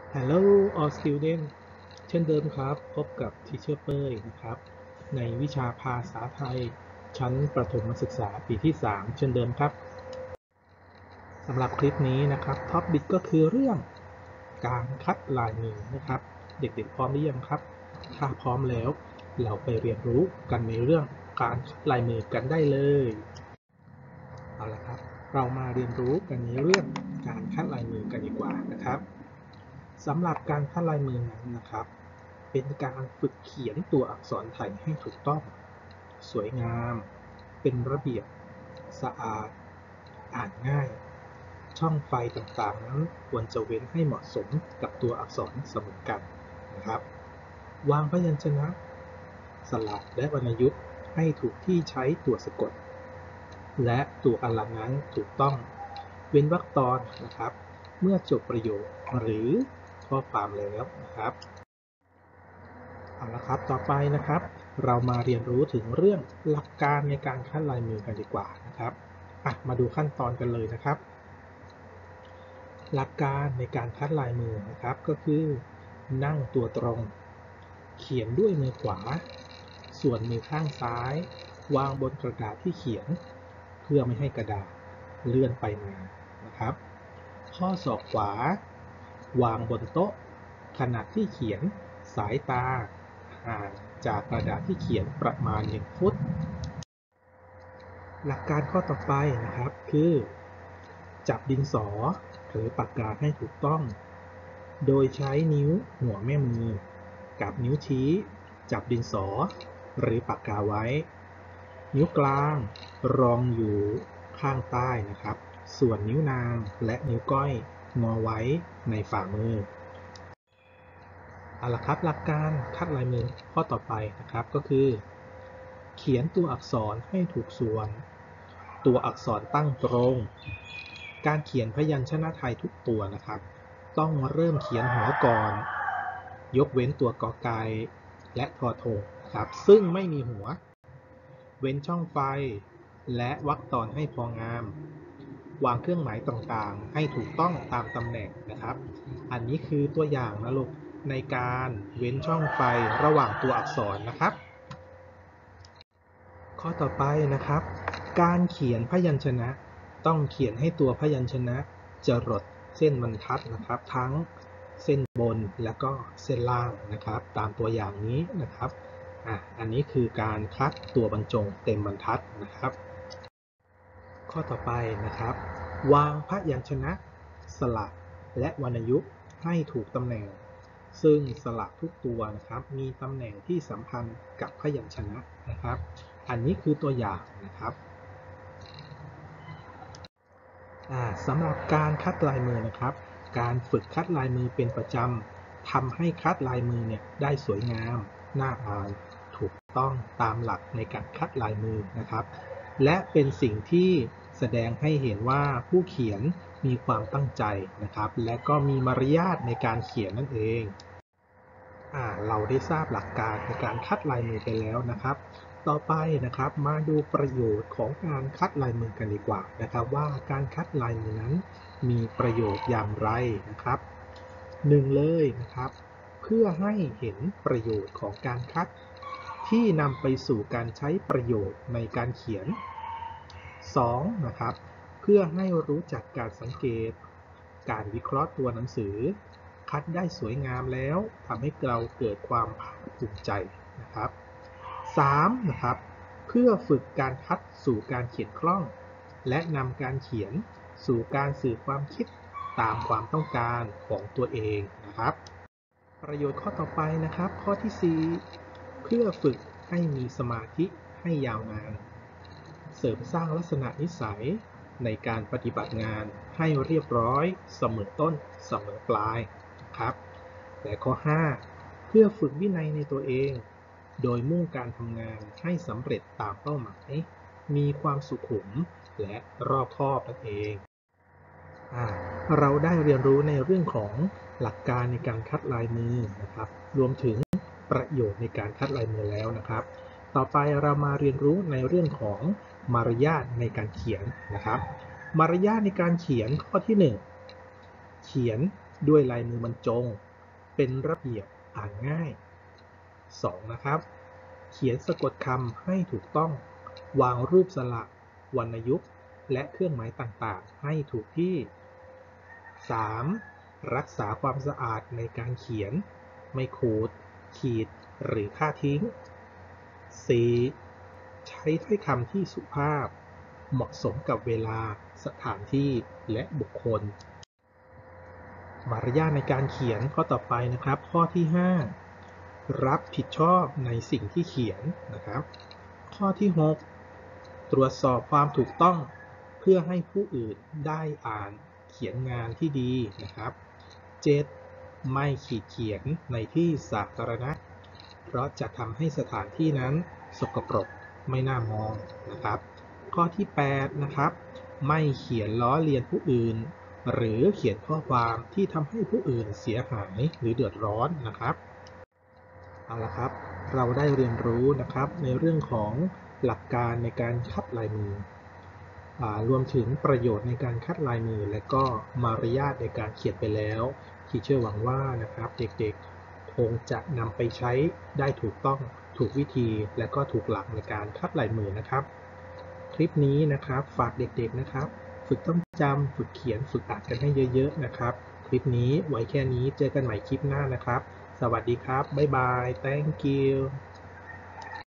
Hello all students เช่นเดิมครับพบกับ Teacher เป้ยนะครับในวิชาภาษาไทยชั้นประถมศึกษาปีที่ 3 เช่นเดิมครับสำหรับคลิปนี้นะครับท็อปิกก็คือเรื่องการคัดลายมือนะครับเด็กๆพร้อมหรือยังครับถ้าพร้อมแล้วเราไปเรียนรู้กันในเรื่องการคัดลายมือกันได้เลยเอาละครับเรามาเรียนรู้กันในเรื่องการคัดลายมือกันดีกว่านะครับสำหรับการคัดลายมือนั้นนะครับเป็นการฝึกเขียนตัวอักษรไทยให้ถูกต้องสวยงามเป็นระเบียบสะอาดอ่านง่ายช่องไฟต่างๆนั้นควรจะเว้นให้เหมาะสมกับตัวอักษรเสมอกันนะครับวางพยัญชนะสระและวรรณยุกต์ให้ถูกที่ใช้ตัวสะกดและตัวอักษรนั้นถูกต้องเว้นวรรคตอนนะครับเมื่อจบประโยคหรือข้อความแล้วนะครับเอาละครับต่อไปนะครับเรามาเรียนรู้ถึงเรื่องหลักการในการคัดลายมือกันดีกว่านะครับมาดูขั้นตอนกันเลยนะครับหลักการในการคัดลายมือนะครับก็คือนั่งตัวตรงเขียนด้วยมือขวาส่วนมือข้างซ้ายวางบนกระดาษที่เขียนเพื่อไม่ให้กระดาษเลื่อนไปมานะครับข้อศอกขวาวางบนโต๊ะขณะที่เขียนสายตาห่างจากกระดาษที่เขียนประมาณ1 ฟุตหลักการข้อต่อไปนะครับคือจับดินสอหรือปากกาให้ถูกต้องโดยใช้นิ้วหัวแม่มือกับนิ้วชี้จับดินสอหรือปากกาไว้นิ้วกลางรองอยู่ข้างใต้นะครับส่วนนิ้วนางและนิ้วก้อยงอไว้ในฝ่ามือเอาละครับหลักการคัดลายมือข้อต่อไปนะครับก็คือเขียนตัวอักษรให้ถูกส่วนตัวอักษรตั้งตรงการเขียนพยัญชนะไทยทุกตัวนะครับต้องเริ่มเขียนหัวก่อนยกเว้นตัวกอไก่และทอทงครับซึ่งไม่มีหัวเว้นช่องไฟและวรรคตอนให้พองามวางเครื่องหมายต่างๆให้ถูกต้องตามตำแหน่งนะครับอันนี้คือตัวอย่างนะลูกในการเว้นช่องไฟระหว่างตัวอักษรนะครับข้อต่อไปนะครับการเขียนพยัญชนะต้องเขียนให้ตัวพยัญชนะจรดเส้นบรรทัดนะครับทั้งเส้นบนและก็เส้นล่างนะครับตามตัวอย่างนี้นะครับอันนี้คือการคัดตัวบรรจงเต็มบรรทัดนะครับข้อต่อไปนะครับวางพยัญชนะสระและวรรณยุกต์ให้ถูกตำแหน่งซึ่งสระทุกตัวนะครับมีตำแหน่งที่สัมพันธ์กับพยัญชนะนะครับอันนี้คือตัวอย่างนะครับสำหรับการคัดลายมือนะครับการฝึกคัดลายมือเป็นประจำทำให้คัดลายมือเนี่ยได้สวยงามน่าอ่านถูกต้องตามหลักในการคัดลายมือนะครับและเป็นสิ่งที่แสดงให้เห็นว่าผู้เขียนมีความตั้งใจนะครับและก็มีมารยาทในการเขียนนั่นเองเราได้ทราบหลักการในการคัดลายมือไปแล้วนะครับต่อไปนะครับมาดูประโยชน์ของการคัดลายมือกันดีกว่านะครับว่าการคัดลายมือนั้นมีประโยชน์อย่างไรนะครับหนึ่งเลยนะครับเพื่อให้เห็นประโยชน์ของการคัดที่นำไปสู่การใช้ประโยชน์ในการเขียน2นะครับเพื่อให้รู้จักการสังเกตการวิเคราะห์ตัวหนังสือคัดได้สวยงามแล้วทำให้เราเกิดความภาคภูมิใจนะครับ3นะครับเพื่อฝึกการคัดสู่การเขียนคล่องและนำการเขียนสู่การสื่อความคิดตามความต้องการของตัวเองนะครับประโยชน์ข้อต่อไปนะครับข้อที่4เพื่อฝึกให้มีสมาธิให้ยาวนานเสริมสร้างลักษณะนิสัยในการปฏิบัติงานให้เรียบร้อยเสมอต้นเสมอปลายนะครับและข้อ5เพื่อฝึกวินัยในตัวเองโดยมุ่งการทำงานให้สำเร็จตามเป้าหมายมีความสุขุมและรอบคอบนั่นเองเราได้เรียนรู้ในเรื่องของหลักการในการคัดลายมือนะครับรวมถึงประโยชน์ในการคัดลายมือแล้วนะครับต่อไปเรามาเรียนรู้ในเรื่องของมารยาทในการเขียนนะครับมารยาทในการเขียนข้อที่1เขียนด้วยลายมือบรรจงเป็นระเบียบอ่านง่าย 2. นะครับเขียนสะกดคำให้ถูกต้องวางรูปสระวรรณยุกต์และเครื่องหมายต่างๆให้ถูกที่ 3. รักษาความสะอาดในการเขียนไม่ขูดขีดหรือฆ่าทิ้ง 4. ใช้ถ้อยคำที่สุภาพเหมาะสมกับเวลาสถานที่และบุคคลมารยาทในการเขียนข้อต่อไปนะครับข้อที่ 5 รับผิดชอบในสิ่งที่เขียนนะครับข้อที่ 6 ตรวจสอบความถูกต้องเพื่อให้ผู้อื่นได้อ่านเขียนงานที่ดีนะครับ 7. ไม่ขีดเขียนในที่สาธารณะเพราะจะทำให้สถานที่นั้นสกปรกไม่น่ามองนะครับข้อที่ 8 นะครับไม่เขียนล้อเลียนผู้อื่นหรือเขียนข้อความที่ทำให้ผู้อื่นเสียหายหรือเดือดร้อนนะครับเอาละครับเราได้เรียนรู้นะครับในเรื่องของหลักการในการคัดลายมือรวมถึงประโยชน์ในการคัดลายมือและก็มารยาทในการเขียนไปแล้วทีเชอร์หวังว่านะครับเด็กๆคงจะนำไปใช้ได้ถูกต้องถูกวิธีและก็ถูกหลักในการคัดลายมือนะครับคลิปนี้นะครับฝากเด็กๆนะครับฝึกต้องจำฝึกเขียนฝึกอ่านกันให้เยอะๆนะครับคลิปนี้ไว้แค่นี้เจอกันใหม่คลิปหน้านะครับสวัสดีครับบ๊ายบาย thank you